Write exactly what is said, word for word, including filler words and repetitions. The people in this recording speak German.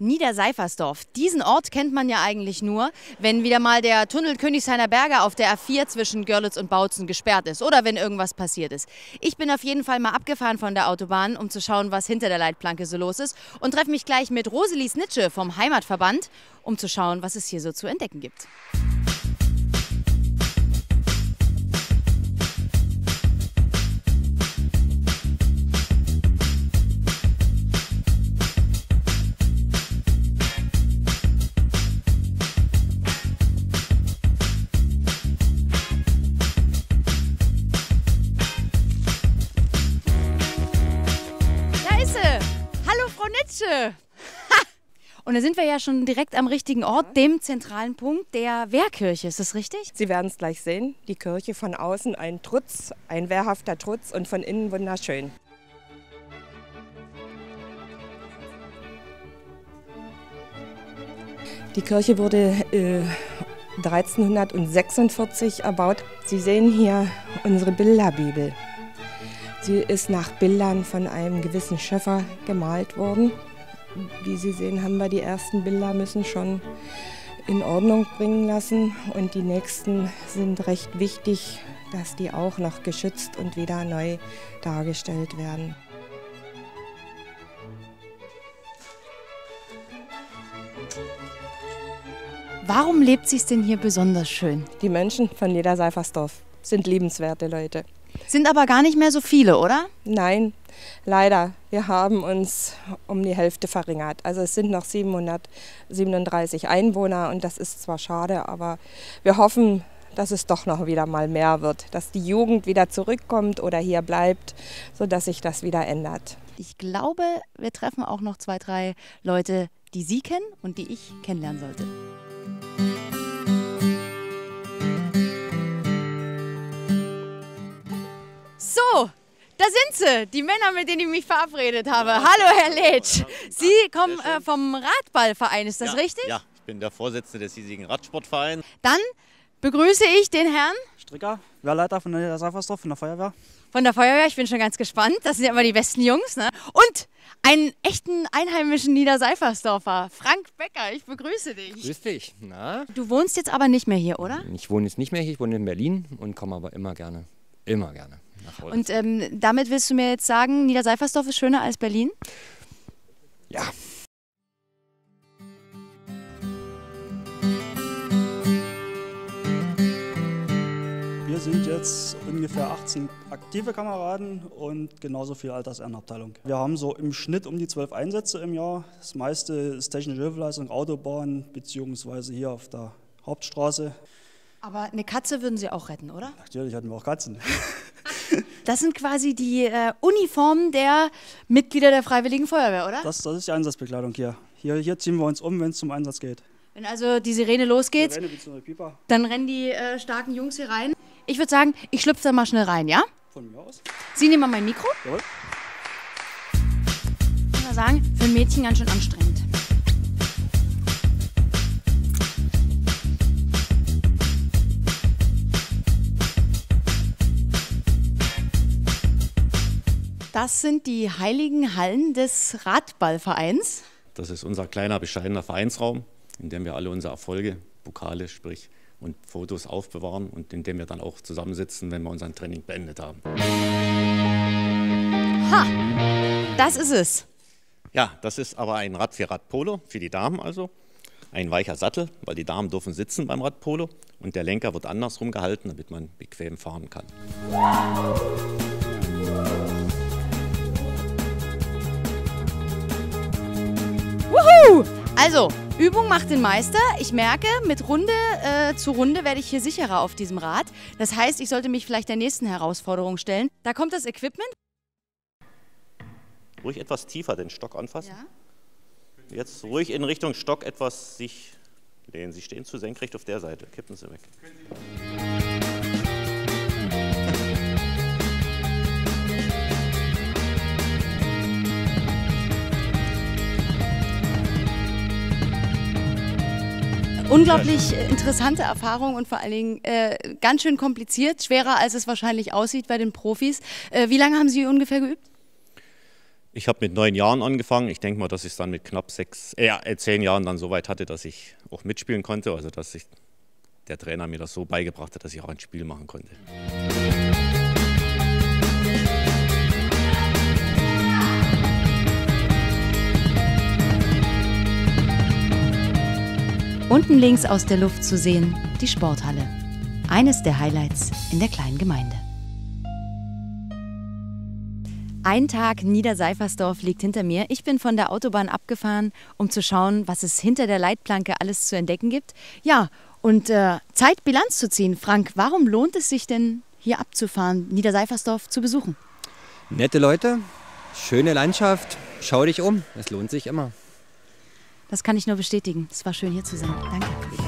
Niederseifersdorf. Diesen Ort kennt man ja eigentlich nur, wenn wieder mal der Tunnel Königshainer Berge auf der A vier zwischen Görlitz und Bautzen gesperrt ist oder wenn irgendwas passiert ist. Ich bin auf jeden Fall mal abgefahren von der Autobahn, um zu schauen, was hinter der Leitplanke so los ist und treffe mich gleich mit Rosalie Snitsche vom Heimatverband, um zu schauen, was es hier so zu entdecken gibt. Ha! Und da sind wir ja schon direkt am richtigen Ort, dem zentralen Punkt der Wehrkirche. Ist das richtig? Sie werden es gleich sehen. Die Kirche von außen ein Trutz, ein wehrhafter Trutz und von innen wunderschön. Die Kirche wurde äh, dreizehnhundertsechsundvierzig erbaut. Sie sehen hier unsere Bilderbibel. Sie ist nach Bildern von einem gewissen Schöffer gemalt worden. Wie Sie sehen, haben wir die ersten Bilder müssen schon in Ordnung bringen lassen. Und die nächsten sind recht wichtig, dass die auch noch geschützt und wieder neu dargestellt werden. Warum lebt sich's denn hier besonders schön? Die Menschen von Niederseifersdorf sind liebenswerte Leute. Sind aber gar nicht mehr so viele, oder? Nein, leider. Wir haben uns um die Hälfte verringert. Also es sind noch siebenhundertsiebenunddreißig Einwohner und das ist zwar schade, aber wir hoffen, dass es doch noch wieder mal mehr wird. Dass die Jugend wieder zurückkommt oder hier bleibt, sodass sich das wieder ändert. Ich glaube, wir treffen auch noch zwei, drei Leute, die Sie kennen und die ich kennenlernen sollte. So, da sind sie, die Männer, mit denen ich mich verabredet habe. Hallo, Herr Letsch. Sie kommen äh, vom Radballverein, ist das ja, richtig? Ja, ich bin der Vorsitzende des hiesigen Radsportvereins. Dann begrüße ich den Herrn Stricker, Wehrleiter von der Niederseifersdorf, von der Feuerwehr. Von der Feuerwehr, ich bin schon ganz gespannt. Das sind ja immer die besten Jungs. Ne? Und einen echten einheimischen Niederseifersdorfer, Frank Becker, ich begrüße dich. Grüß dich. Na? Du wohnst jetzt aber nicht mehr hier, oder? Ich wohne jetzt nicht mehr hier, ich wohne in Berlin und komme aber immer gerne, immer gerne nach Hause. Und ähm, damit willst du mir jetzt sagen, Niederseifersdorf ist schöner als Berlin? Ja. Wir sind jetzt ungefähr achtzehn aktive Kameraden und genauso viel Altersehrenabteilung. Wir haben so im Schnitt um die zwölf Einsätze im Jahr. Das meiste ist technische Hilfeleistung, Autobahn beziehungsweise hier auf der Hauptstraße. Aber eine Katze würden Sie auch retten, oder? Natürlich hatten wir auch Katzen. Das sind quasi die äh, Uniformen der Mitglieder der Freiwilligen Feuerwehr, oder? Das, das ist die Einsatzbekleidung hier. hier. Hier ziehen wir uns um, wenn es zum Einsatz geht. Wenn also die Sirene losgeht, Sirene bzw. Pieper. Dann rennen die äh, starken Jungs hier rein. Ich würde sagen, ich schlüpfe da mal schnell rein, ja? Von mir aus. Sie nehmen mal mein Mikro. Jawohl. Ich muss mal sagen, für ein Mädchen ganz schön anstrengend. Das sind die heiligen Hallen des Radballvereins. Das ist unser kleiner, bescheidener Vereinsraum, in dem wir alle unsere Erfolge, Pokale, sprich und Fotos aufbewahren und in dem wir dann auch zusammensitzen, wenn wir unser Training beendet haben. Ha, das ist es. Ja, das ist aber ein Rad-Vierrad-Polo für die Damen also. Ein weicher Sattel, weil die Damen dürfen sitzen beim Radpolo und der Lenker wird andersrum gehalten, damit man bequem fahren kann. Wuhu! Also, Übung macht den Meister. Ich merke, mit Runde äh, zu Runde werde ich hier sicherer auf diesem Rad. Das heißt, ich sollte mich vielleicht der nächsten Herausforderung stellen. Da kommt das Equipment. Ruhig etwas tiefer den Stock anfassen. Ja. Jetzt ruhig in Richtung Stock etwas sich lehnen. Sie stehen zu senkrecht auf der Seite. Kippen Sie weg. Unglaublich interessante Erfahrung und vor allen Dingen äh, ganz schön kompliziert, schwerer als es wahrscheinlich aussieht bei den Profis. Äh, wie lange haben Sie ungefähr geübt? Ich habe mit neun Jahren angefangen. Ich denke mal, dass ich es dann mit knapp sechs, äh, zehn Jahren dann so weit hatte, dass ich auch mitspielen konnte. Also dass ich, der Trainer mir das so beigebracht hat, dass ich auch ein Spiel machen konnte. Unten links aus der Luft zu sehen, die Sporthalle. Eines der Highlights in der kleinen Gemeinde. Ein Tag Niederseifersdorf liegt hinter mir. Ich bin von der Autobahn abgefahren, um zu schauen, was es hinter der Leitplanke alles zu entdecken gibt. Ja, und äh, Zeit, Bilanz zu ziehen. Frank, warum lohnt es sich denn, hier abzufahren, Niederseifersdorf zu besuchen? Nette Leute, schöne Landschaft, schau dich um, es lohnt sich immer. Das kann ich nur bestätigen. Es war schön, hier zu sein. Danke.